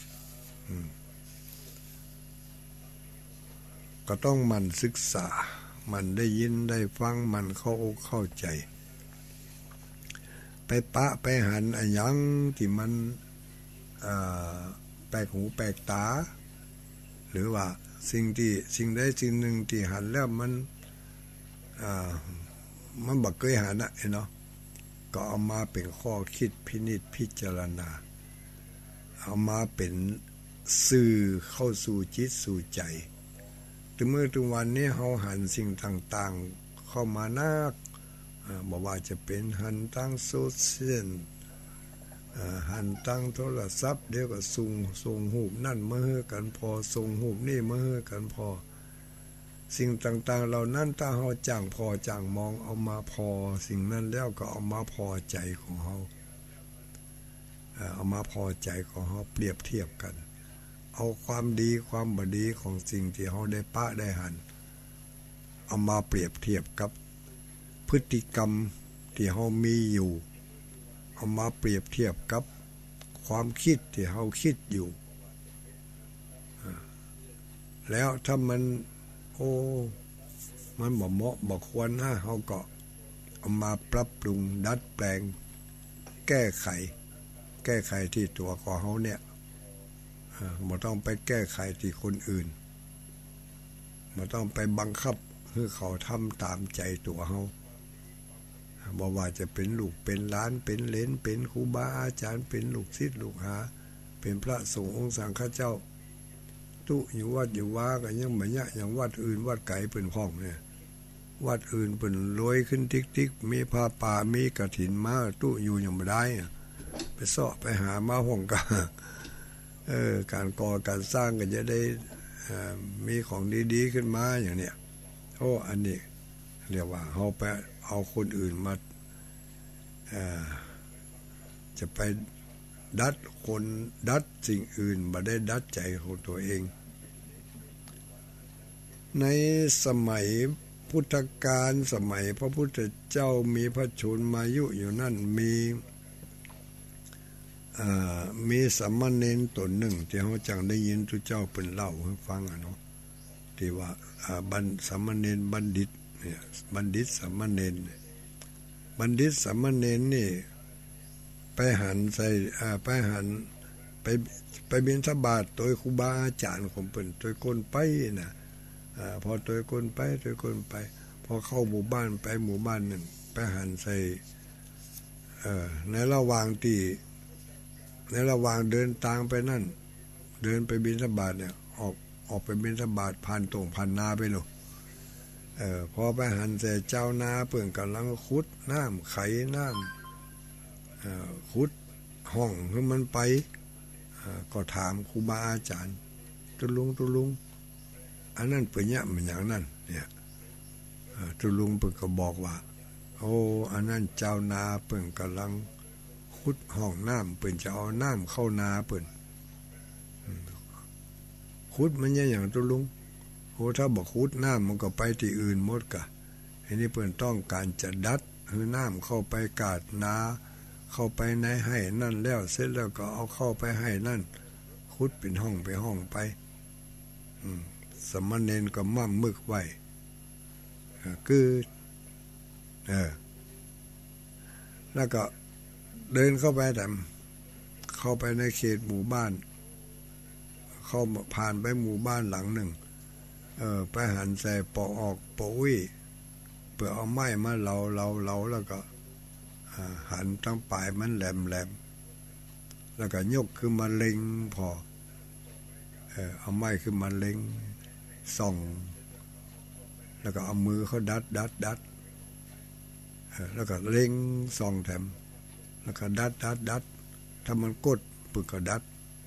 ก็ต้องมันศึกษามันได้ยินได้ฟังมันเข้าอกเข้าใจไปปะไปหันอะไรยังที่มันแปลกหูแปลกตาหรือว่าสิ่งที่สิ่งใดสิ่งหนึ่งที่หันแล้วมันมันบักเคยหันนะเนาะก็เอามาเป็นข้อคิดพินิจพิจารณาเอามาเป็นสื่อเข้าสู่จิตสู่ใจถึงเมื่อถึงวันนี้เขาหันสิ่งต่างๆเข้ามานักบอกว่าจะเป็นหันตั้งโซเชียลหันตั้งโทรศัพท์เดี๋ยวก็ส่งส่งหูปนั่นมาให้กันพอส่งหูปนี่มาให้กันพอสิ่งต่างๆเหล่านั้นถ้าเขาจ้างพอจ้างมองเอามาพอสิ่งนั้นแล้วก็เอามาพอใจของเขาเอามาพอใจของเขาเปรียบเทียบกันเอาความดีความบดีของสิ่งที่เขาได้ปะได้หันเอามาเปรียบเทียบกับพฤติกรรมที่เขามีอยู่เอามาเปรียบเทียบกับความคิดที่เขาคิดอยู่แล้วถ้ามันโอ้มันบ่เหมาะบ่ควรนะเขาก็เอามาปรับปรุงดัดแปลงแก้ไขแก้ไขที่ตัวของเขาเนี่ยบ่ต้องไปแก้ไขที่คนอื่นบ่ต้องไปบังคับให้เขาทำตามใจตัวเขาบ่ว่าจะเป็นลูกเป็นหลานเป็นเหลนเป็นครูบาอาจารย์เป็นลูกศิษย์ลูกหาเป็นพระสงฆ์องค์สังฆเจ้าตุอยู่วัดอยู่ว่าก็ยังบ่ยะอย่างวัดอื่นวัดไกลเป็นห้องเนี่ยวัดอื่นเป็นรวยขึ้นติ๊กๆมีผ้าป่ามีกฐินมาตุอยู่ยังบ่ได้ไปเสาะไปหามาห้องกะเออการก่อการสร้างก็จะได้มีของดีๆขึ้นมาอย่างเนี้ยโอ้อันนี้เรียกว่าเขาไปเอาคนอื่นมาจะไปดัดคนดัดสิ่งอื่นมาได้ดัดใจของตัวเองในสมัยพุทธกาลสมัยพระพุทธเจ้ามีพระชนมายุอยู่นั่นมีมีสามเณรตนหนึ่งที่เขาจังได้ยินทุเจ้าเป็นเล่าให้ฟังอ่ะเนาะที่ว่าบัณสามเณรบัณฑิตเนี่ยบัณฑิตสามเณรบัณฑิตสามเณรนี่ไปหันใส่ไปหันไปไปบิณฑบาตโดยครูบาอาจารย์ของเพิ่นโดยคนไปนะพอโดยคนไปโดยคนไปพอเข้าหมู่บ้านไปหมู่บ้านหนึ่งไปหันใส่ในระหว่างที่ในระหว่างเดินทางไปนั่นเดินไปบิณฑบาตเนี่ยออกออกไปบิณฑบาตผ่านตรงผ่านนาไปเลยเออพอไปหันใส่เจ้านาเพิ่งกำลังขุดน้ำไขน้ำเอ่อขุดห้องให้มันไปก็ถามครูบาอาจารย์ตุลุงตุลุงอันนั้นเป็นเนี่ยมันอย่างนั้นเนี่ยตุลุงเพิ่งก็บอกว่าโอ้อันนั้นเจ้านาเพิ่งกำลังขุดห้องน้ำเพิ่นจะเอาน้ำเข้านาเพิ่นขุดมันเนี่ยอย่างตุลุงโอ้ถ้าบอกขุดน้ำมันก็ไปที่อื่นหมดกะอันนี้เพิ่นต้องการจะดัดให้น้ำเข้าไปกาดนาเข้าไปในให้นั่นแล้วเสร็จแล้วก็เอาเข้าไปให้นั่นขุดเป็นห้องไปห้องไปสมณเณรก็มั่มมึกไว้คือเออแล้วก็เดินเข้าไปแต่เข้าไปในเขตหมู่บ้านเข้าผ่านไปหมู่บ้านหลังหนึ่งเออไปหันใส่ปอออกปอวิเพื่อเอาไม้มาเหลาเหลาเหลาแล้วก็หันทั้งปลายมันแหลมแหลมแล้วก็ยกขึ้นมาเล็งพอเออเอาไม้ขึ้นมาเล็งส่องแล้วก็เอามือเขาดัดดัดดัดแล้วก็เล็งส่องแถมแล้วก็ดัดดัดดัดถ้ามันกดปึกก็ดัด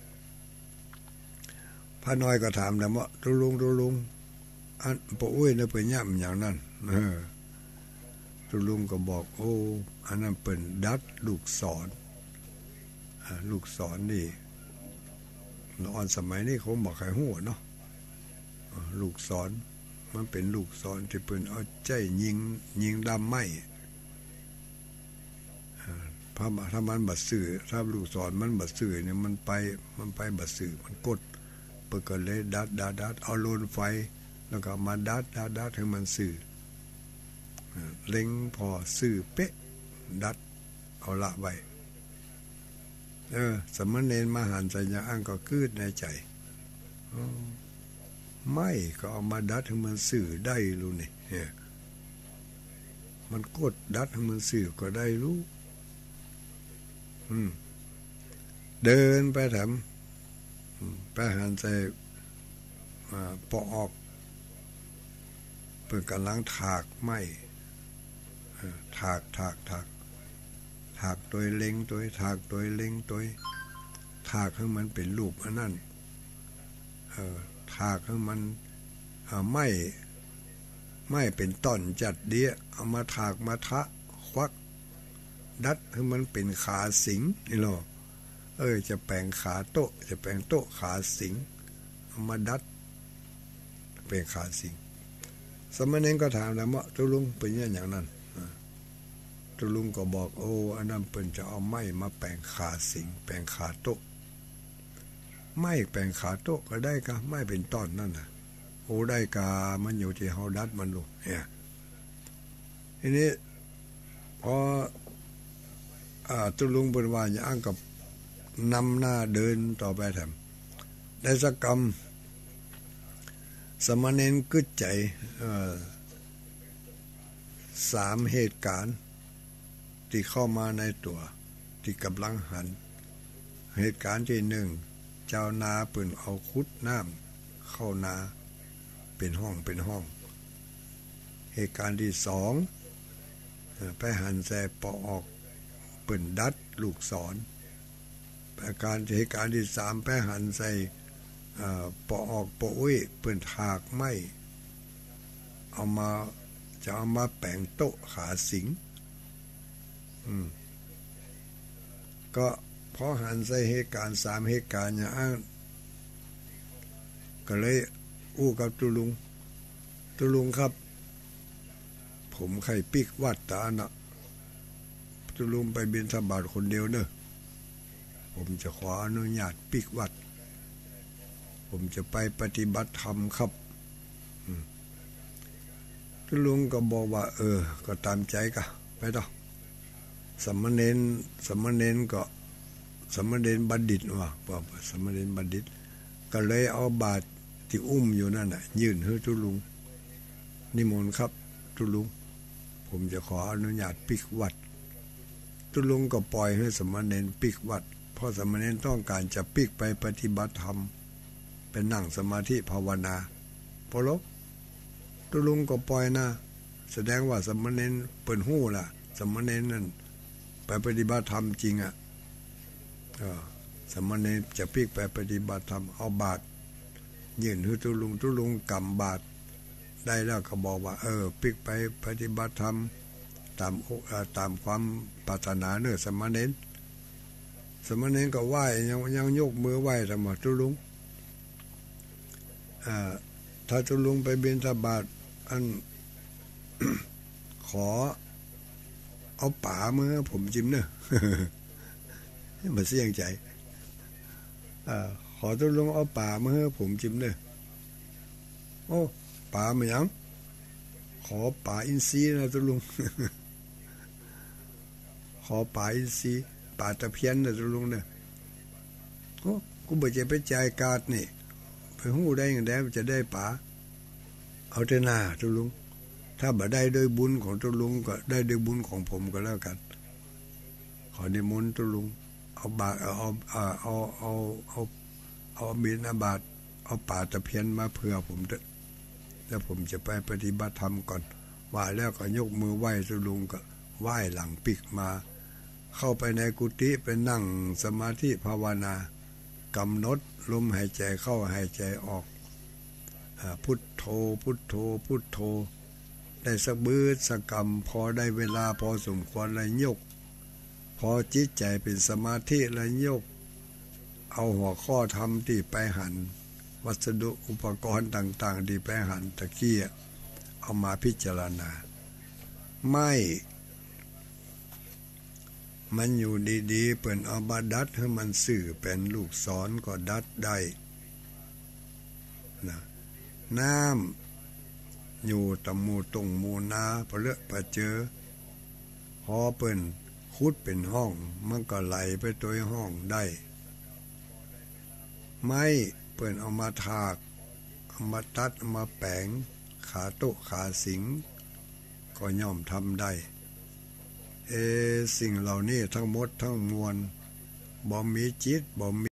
พระน้อยก็ถามแล้วว่าตุลุงตุลุงอันปะอุ้ยเนี่ยเป็นย่ำอย่างนั้นตุลุงก็บอกโอ้อันนั้นเป็นดัดลูกศรลูกศรนี่นอนสมัยนี้เขาบอกใครหัวเนาะลูกศรมันเป็นลูกศรที่เป็นเอาใจยิงยิงดำไม้ถ้าถ้ามันบัดสื่อถ้าลูกศรมันบัดสื่อเนี่ยมันไปมันไปบัดสื่อมันกดเปิดกันเลยดัดดัดดัดเอาโลนไฟแล้วก็มาดัดดัดดัดให้มันสื่อเล็งพอสื่อเป๊ะดัดเอาละไว้เออสมณเณรมหันต์สัญญาอังก็คืดในใจไม่ก็เอามาดัดให้มันสื่อได้รู้นี่เนี่ยมันกดดัดให้มันสื่อก็ได้รู้อืมเดินไปแถมไปหันใจปอออกเปิดกำลังถากไม้ถากถากถากถากตัวเล็งตัวถากตัวเล็งตัวถากให้มันเป็นรูปอันนั้นเออถากให้มันไม้ไม้เป็นต้นจัดเดียเอามาถากมาทะควักดัดให้มันเป็นขาสิงนี่หรอเออจะแปลงขาโต๊ะจะแปลงโต๊ะขาสิงเอามาดัดเป็นขาสิงสมณเณรก็ถามแล้วว่าตุลุงเป็นอย่างนั้นตุลุงก็บอกโอ้อันนั้นเป็นจะเอาไม้มาแปลงขาสิงแปลงขาโต๊ะไม้แปลงขาโต๊ะก็ได้กะไม้เป็นต้นนั่นน่ะโอ้ได้กามันอยู่ที่เฮาดัดมันลูกเนี่ยทีนี้พอตุลุงบนวานย่างกับนำหน้าเดินต่อไปแถมได้สักกรรมสมณเณรกึศใจสามเหตุการณ์ที่เข้ามาในตัวที่กำลังหันเหตุการณ์ที่หนึ่งเจ้านาปืนเอาคุดน้ำเข้านาเป็นห้องเป็นห้องเหตุการณ์ที่สองไปหันแสปอออกปืนดัดลูกศรประการเหตุการณ์ที่สามไปหันใส่ปอออกปออุ้ยเปิ่นถากไม้เอามาจะเอามาแปลงโต๊ะขาสิงอืมก็พอหันใส่เหตุการณ์สามเหตุการณ์อย่างอ้างก็เลยอู้กับตุลุงตุลุงครับผมไข่ปิกวัดตานะตุลุงไปบิณฑบาตคนเดียวเนอะผมจะขออนุญาตปิกวัดผมจะไปปฏิบัติธรรมครับตุลุงก็บอกว่าเออก็ตามใจกะไปต่อสมณเณรสมณเณรก็สมณเณรบัณฑิตว่าบอกสมณเณรบัณฑิตก็เลยเอาบาตรที่อุ้มอยู่นั่นน่ะยื่นให้ตุลุงนิมนต์ครับตุลุงผมจะขออนุญาตปิกวัดตุลุงก็ปล่อยให้สมณเณรปิกวัดเพราะสมณเณรต้องการจะปิกไปปฏิบัติธรรมเป็นนั่งสมาธิภาวนาพอลบตุลุงก็ปล่อยนะแสดงว่าสมณเณรเปิดหู้ล่ะสมณเณรนั่นไปปฏิบัติธรรมจริงอ่ะเออสมณเณรจะปิกไปปฏิบัติธรรมเอาบาตรยื่นให้ตุลุงตุลุงกำบาตรได้แล้วก็บอกว่าเออปิกไปปฏิบัติธรรมตามตามความปรารถนาเนื้อสมณเณรสมณเณรก็ไหว้ยังยังยกมือไหว้ธรรมะตุลุงอ่าถ้าตุลุงไปบิณฑบาตอัน ขอเอาป่ามือผมจิ้มเนอะ มันเสี่ยงใจอ่าขอตุลุงเอาป่ามือผมจิ้มเนอะโอ้ป่ามันยังขอป่าอินทรีย์นะตุลุง ขอป่าอินทรีย์ป่าตะเพียนนะตุลุงเนี่ยโอ้กูบ่จะไปจ่ายกาดนี่ไปหู้ได้ยังไงจะได้ป่าเอาแต่หน้าตุลุงถ้าบ่ได้โดยบุญของตุลุงก็ได้โดยบุญของผมก็แล้วกันขอนิมนต์ตุลุงเอาบาทเอาเอาเอาเอาเอาเอาบิณฑบาตเอาป่าตะเพียนมาเผื่อผมเถอะแล้วผมจะไปปฏิบัติธรรมก่อนว่าแล้วก็ยกมือไหว้ตุลุงก็ไหว้หลังปิกมาเข้าไปในกุฏิไปนั่งสมาธิภาวนากำหนดลมหายใจเข้าหายใจออกพุทโธพุทโธพุทโธได้สักบื้อสักกรรมพอได้เวลาพอสมควรเลยยกพอจิตใจเป็นสมาธิเลยยกเอาหัวข้อธรรมที่ไปหันวัสดุอุปกรณ์ต่างๆที่ไปหันตะเกียเอามาพิจารณาไม่มันอยู่ดีๆเปิ่นเอามาดัดให้มันสื่อเป็นลูกศรก็ดัดได้นะน้ำอยู่ตะมูตรงมูนาพระเลอะพระเจอพอเปิ่นคุดเป็นห้องมันก็ไหลไปตัวห้องได้ไม่เปิ่นเอามาถากเอามาตัดเอามาแปลงขาโต๊ะขาสิงก็ย่อมทำได้เอสิ่งเหล่านี้ทั้งหมดทั้งมวลบ่มีจิตบ่มี